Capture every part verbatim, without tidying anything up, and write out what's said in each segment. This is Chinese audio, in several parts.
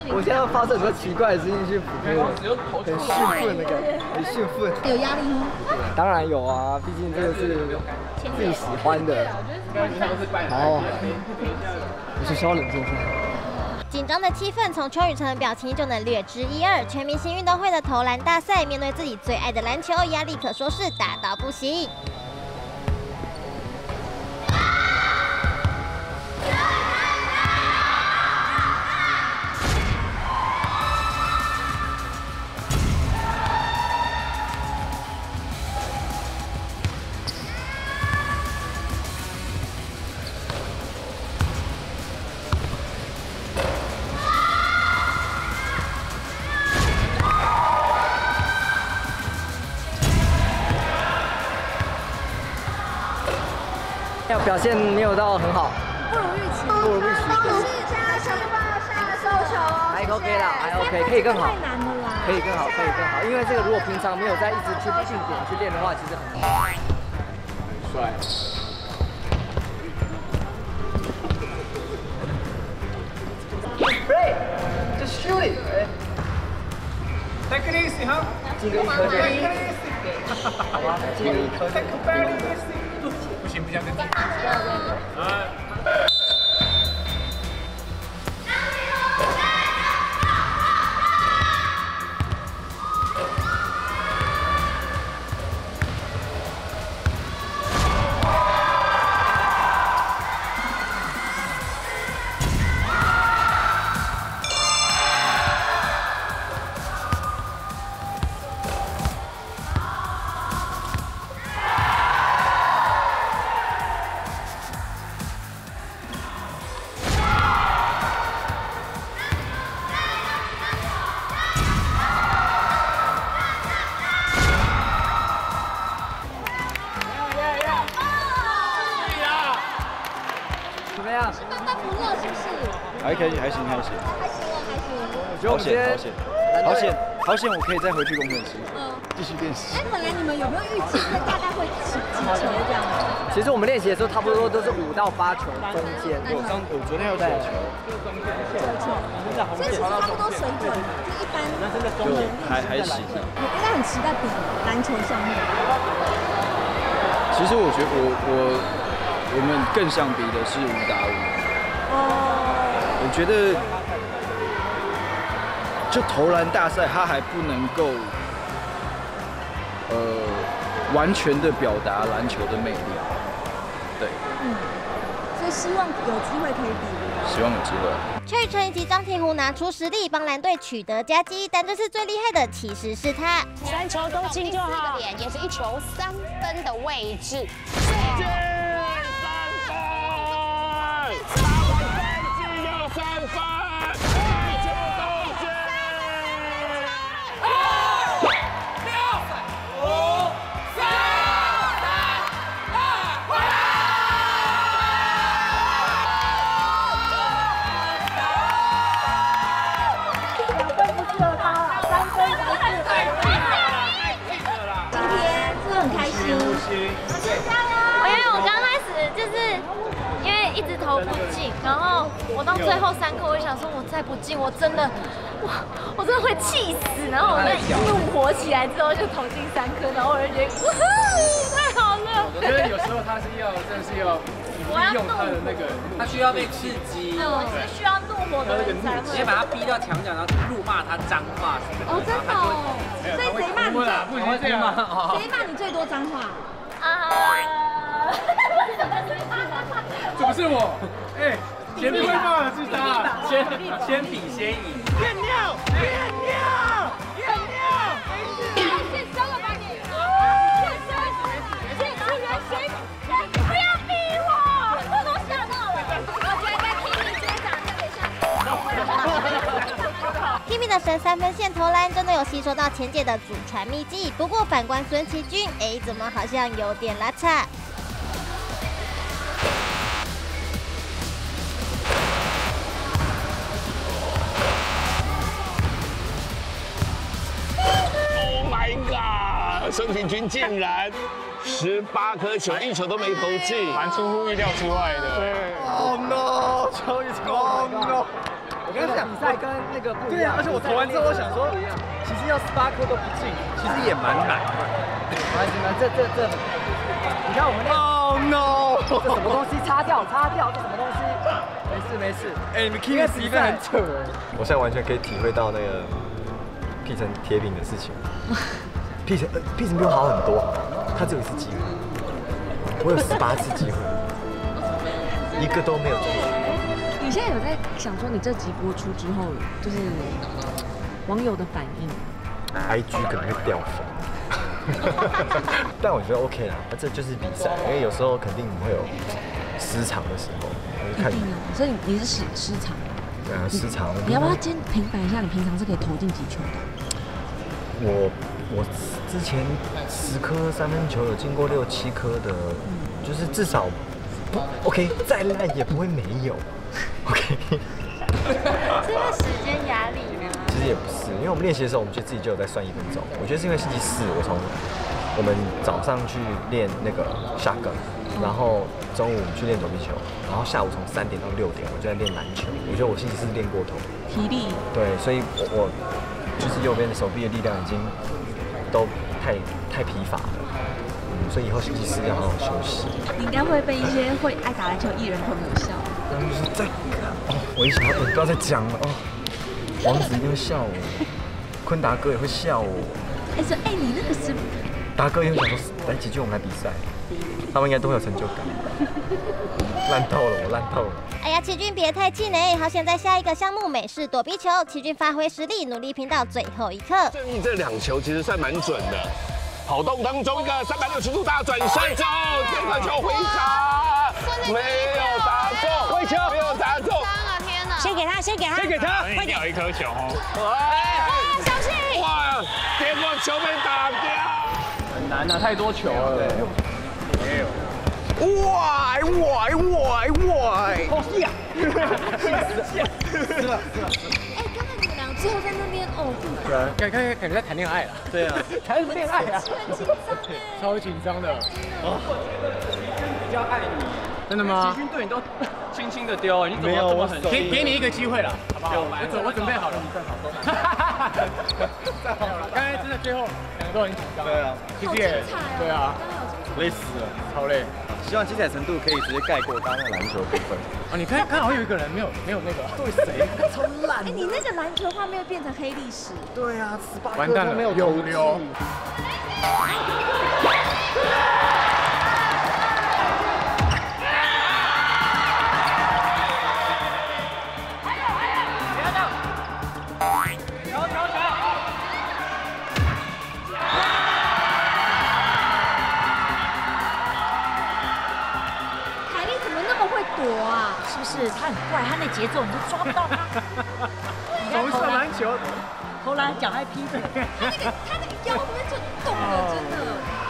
我现在发生很多奇怪的事情，去抚慰我，很兴奋的感觉，很兴奋。 有压力吗？ 当然有啊，毕竟这个是自己喜欢的。好，我是稍冷静一下。 紧张的气氛从邱雨辰的表情就能略知一二。全明星运动会的投篮大赛，面对自己最爱的篮球，压力可说是大到不行。 表现没有到很好， 不如预期， 不如预期。 可是现在想法下收球， 还 OK 啦，还 OK， 可以更好， 太难了啦， 可以更好，可以更好。因为这个如果平常没有在一直去定点去练的话，其实很难。很帅。Play, just shoot it. Take it easy, huh? 进个一颗就。好吧，进个一颗。 Take it very easy. 不行，不行，跟啊。 怎么样？ 那不热是不是？ 还可以，还行，还行。 还行啊，还行。 好险，好险，好险，好险！我可以再回去工程师，嗯，继续练习。 哎，本来你们有没有预计这大概会几几球这样？ 其实我们练习的时候，差不多都是五到八球中间。 我上我昨天有九球， 九球，所以其实差不多水准，就一般。 就还还行。 你应该很期待比篮球项目。 其实我觉得我我我们更想比的是五打五。哦。我觉得。 就投篮大赛，他还不能够，呃，完全的表达篮球的魅力。对， 嗯，所以希望有机会可以比。 希望有机会。 邱雨辰以及张庭湖拿出实力帮蓝队取得佳绩，但这次最厉害的其实是他。 三球都进就好，点也是一球三分的位置。进三分，打完赛季有三分。 我因为我刚开始就是因为一直投不进，然后我到最后三颗，我就想说，我再不进，我真的，我我真的会气死。然后我那怒火起来之后，就投进三颗，然后我就觉得，哇，太好了。 我觉得有时候他是要，真的是要利用他的那个， 他需要被刺激。 对，我是需要怒火的人才会。 直接把他逼到墙角，然后辱骂他脏话什么的。 哦，真的哦。所以谁骂你最？ 不行这样。 谁骂你最多脏话？ 啊！ 怎么是我？哎，前面会骂的是他， 先先比先赢。 验尿，验尿，验尿！ 先收了吧你！先收，先收原形！不要逼我，我都吓到了。我觉得 Kimi 学长这里 Kimi 的神三分线投篮真的有吸收到前届的祖传秘技，不过反观孙奇君，哎，怎么好像有点拉差？ 孙廷军竟然十八颗球，一球都没投进， 蛮出乎意料之外的。 Oh no！ 邱雨辰 ，Oh no！ 我我跟你讲，比赛跟那个不一样。 对啊，而且我投完之后，我想说，其实要十八颗都不进，其实也蛮难的。 没关系，这这这，你看我们那 ，Oh no， 这什么东西？擦掉，擦掉，这什么东西？没事没事。 哎，你们 King 十一分很扯哎。 我现在完全可以体会到那个 P 成铁饼的事情。P 成呃 P 成比我好很多，他只有一次机会，我有十八次机会，一个都没有中。 你现在有在想说，你这集播出之后，就是网友的反应 ，I G 可能会掉粉，但我觉得 OK 啦，这就是比赛，因为有时候肯定会有失常的时候，我就看。 所以你是失失常。 对啊，失常。 你要不要先平反一下，你平常是可以投进几球的？ 我我之前十颗三分球有进过六七颗的，就是至少不 OK， 再烂也不会没有。OK， 是因为时间压力吗？ 其实也不是，因为我们练习的时候，我们就自己就有在算一分钟。我觉得是因为星期四我从我们早上去练那个下梗，然后中午去练躲避球，然后下午从三点到六点我就在练篮球。我觉得我星期四练过头， 体力对，所以我我就是右边的手臂的力量已经都太太疲乏了。所以以后星期四要好好休息。 你应该会被一些会爱打篮球艺人捧母笑。 就是在哦，我一想到，不要再讲了哦。王子一定会笑我，坤达哥也会笑我。 哎说，哎，你那个是？ 达哥也会想说，来几句我们来比赛，他们应该都会有成就感。烂透了，我烂透了。 哎呀，奇骏别太气馁，好险在下一个项目美式躲避球，奇骏发挥实力，努力拼到最后一刻。 正义这两球其实算蛮准的。跑动当中一个三百六十度大转身之后，这个球回插，没有打中，回球没有打中。 天哪！ 先给他，先给他， 先给他， 快点有一颗球哦！ 哎， 小心！ 哇，结果球被打掉。 很难啊，太多球了。没有。 哇哇哇哇！ 好呀！是了。 哎，刚才你们俩最后在那边哦， 对啊，感感感觉在谈恋爱了。对啊，谈什么恋爱啊？ 很紧张哎， 超紧张的。哦，比较爱你。真的吗？奇骏对你都轻轻的丢，你怎么这么狠？给给你一个机会了，好不好？我准我准备好了。再好了，刚才真的最后两个都很紧张。对啊，其实也对啊，累死了，超累。 希望精彩程度可以直接盖过刚刚那个篮球部分。 哦，你看，刚好有一个人没有没有那个对谁？ 超烂！哎，你那个篮球画面变成黑历史。 对啊，十八完蛋了，没有有流。 躲啊，是不是？他很怪，他那节奏你都抓不到他。 投射篮球， 投篮脚还劈腿，他那个他那个腰那边就动了，真的。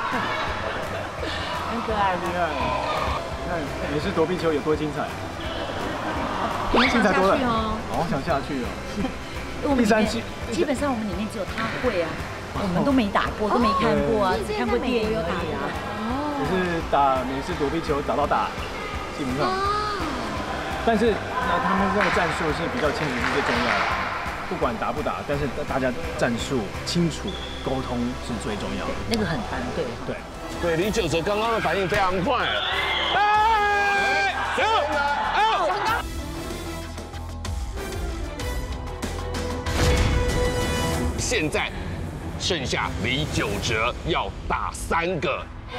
很可爱，厉害。看美式躲避球有多精彩。 你想下去哦？ 好想下去哦。 第三期，基本上我们里面只有他会啊，我们都没打过，都没看过啊，只看过电影有打的。 哦。就是打美式躲避球打到打，基本上。但是那他们这个战术是比较清楚是最重要的，不管打不打，但是大家战术清楚，沟通是最重要的。 那个很难，对对对，李九哲刚刚的反应非常快。哎，走，out。现在剩下李九哲要打三个。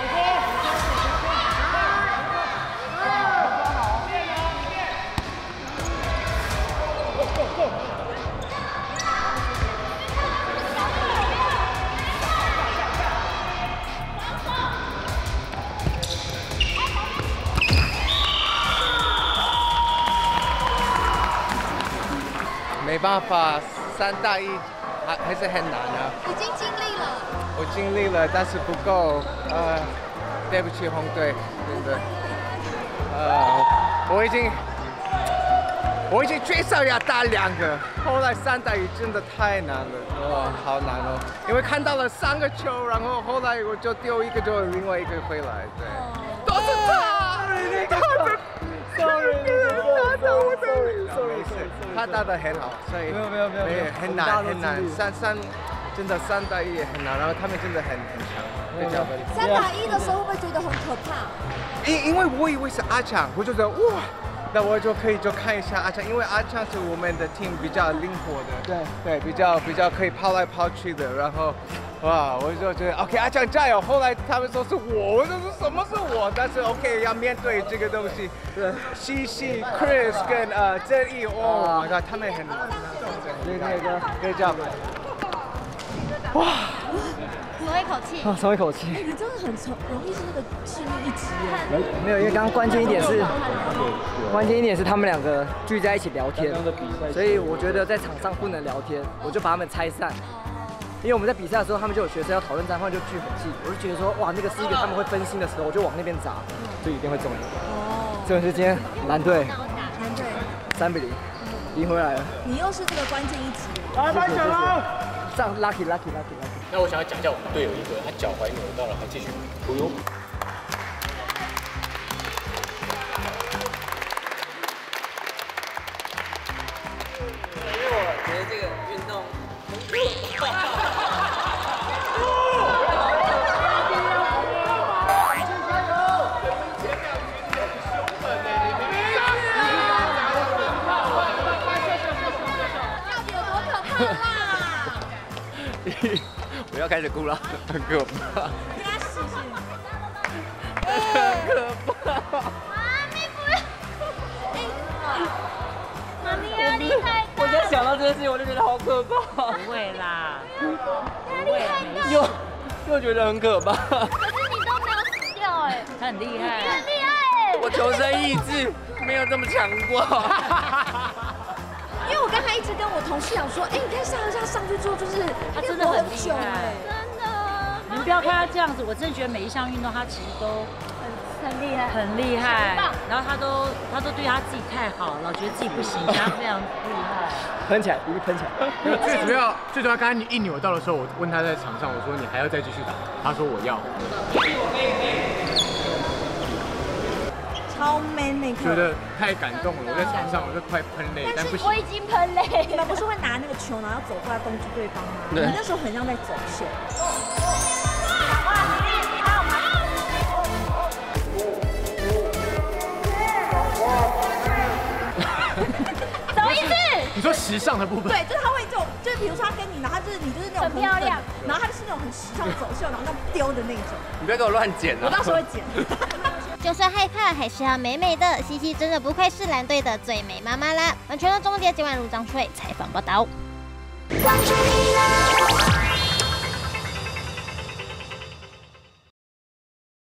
没办法，三打一还还是很难啊。 已经尽力了。 我尽力了，但是不够。呃，对不起红队，真的。呃，我已经，我已经最少要打两个，后来三打一真的太难了，哦，好难哦。因为看到了三个球，然后后来我就丢一个，就另外一个回来，对，都是他，都是。Sorry， 打到我的。没事。 他打得很好，所以没有没有没有没有很难很难，三三真的三打一也很难，然后他们真的很很强，对角分。 三打一的时候会不会觉得很可怕？ 因因为我以为是阿强，我就觉得哇。那我就可以就看一下阿强，因为阿强是我们的 team 比较灵活的， 对对，比较比较可以跑来跑去的。然后，哇，我就觉得 OK， 阿强加油。后来他们说是我，我就说什么是我？但是 OK 要面对这个东西。对，西西、Chris 跟呃正义，哦 my god， 他们很，对对对，可以这样。哇！ 松一口气。 啊，松一口气。 哎，你真的很容容易是那个心一直耶。 没有，因为刚刚关键一点是，关键一点是他们两个聚在一起聊天，所以我觉得在场上不能聊天，我就把他们拆散。因为我们在比赛的时候，他们就有学生要讨论战况，就聚很近，我就觉得说，哇，那个是一个他们会分心的时候，我就往那边砸，就一定会中。哦。这是今天蓝队， 蓝队三比零赢回来了。 你又是这个关键一击。 来，拍球了！上 lucky lucky lucky lucky。 那我想要讲一下我们队友一个，他脚踝扭到了，还继续游泳。 因为我觉得这个运动很可怕。 我要开始哭了，很可怕。 跟他试试。 很可怕。 妈咪不要！妈咪压力太大。 我在想到这件事情，我就觉得好可怕。 不会啦， 压力太大。 又又觉得很可怕。 可是你都没有死掉哎， 他很厉害。 你很厉害哎。 我求生意志没有这么强过。 因为我刚才一直跟我同事讲说，哎，你看夏荷夏上去之后，就是他真的很厉害， 真的。 你们不要看他这样子，我真的觉得每一项运动他其实都很厉害， 很厉害。然后他都他都对他自己太好，老觉得自己不行，他非常厉害。 喷起来，一定喷起来。 最主要最主要，刚才你一扭到的时候，我问他在场上，我说你还要再继续打，他说我要。 超 man 那觉得太感动了，我在场上我就快喷泪，但不行。 我已经喷泪。 你们不是会拿那个球，然后走过来攻击对方吗？你那时候很像在走秀。 什么意思？ 你说时尚的部分？ 对，就是他会这种，就是比如说他跟你，然后就是你就是那种很漂亮， 然后他就是那种很时尚走秀，然后那种丢的那种。 你不要给我乱剪我到时候会剪。 就算害怕，还是要美美的。西西真的不愧是蓝队的最美妈妈啦！完全的终结，今晚入张翠采访报道。关注你。